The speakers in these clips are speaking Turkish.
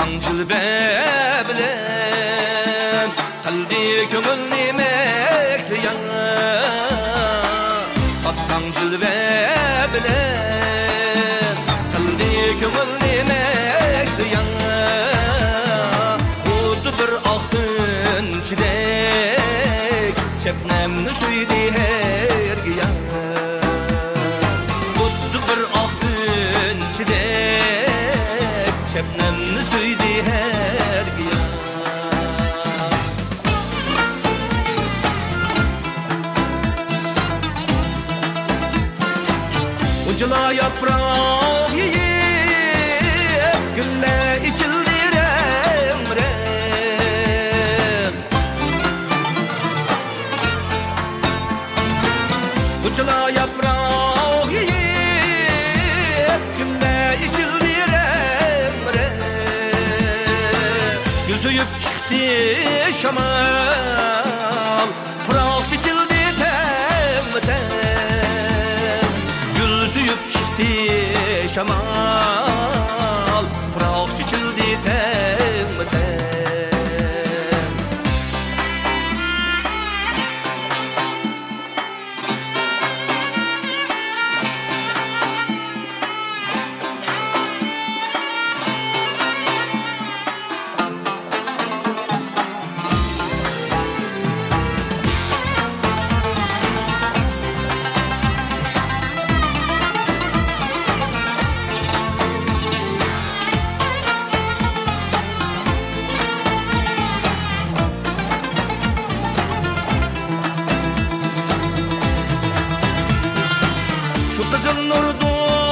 Tang bilen kalbi kömülni mekleyen Tang bilen kalbi kömülni mekleyen Kudu bir ahtın çidek şebnemni suydi her giyan Kudu bir ahtın çidek şebnemni suydi her giyan Ucula yaprağı yiyip gülle içildi rem Ucula yaprağı yiyip gülle içildi rem Yüzüyüp çıktı şamal Pırak çiçildi tem Yüzüyüp çıktı şamal Pırak çiçildi tem Kızıl nurdu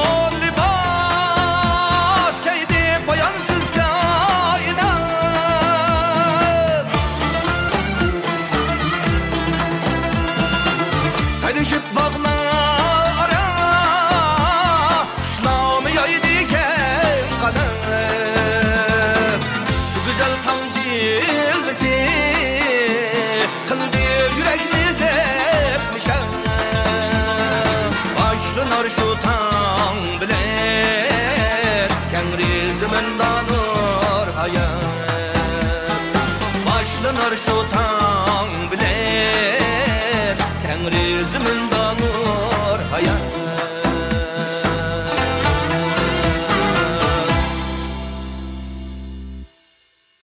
libas keydi payansız kainat Sayrışıp bağlara kuşlamı yaydiken kanat Şu güzel tam cilvesi kıldı yürekli sepmişen Başlanır şu tang bilen Kengri zimindanır hayat Başlanır şu tang bilen Kengri zimindanır